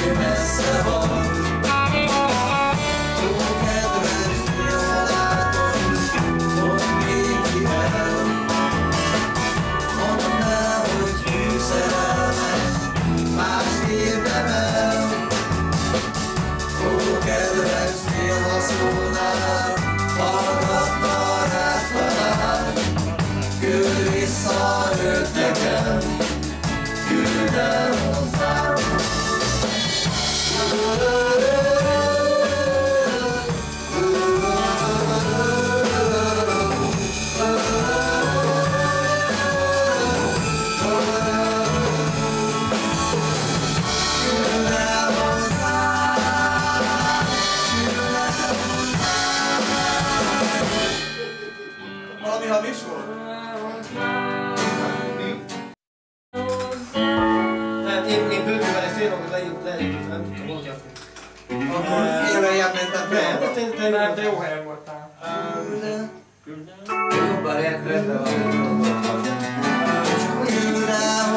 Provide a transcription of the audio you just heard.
messze van. Ó, kedves dél-barátom, mondd még ki el. Mondd el, hogy hű szerelmes, más érdemel. Ó, kedves dél-haszónál, hallgatna rád talán. Küld vissza őt nekem, küld el hozzám. Valami hamis volt? Hát én bővővel egy fél magat leírtam, nem tudtam hol gyakni. Akkor én lejjebb mentem fel. Nem, de jó helyen voltál. Jobban rendben van. Küld el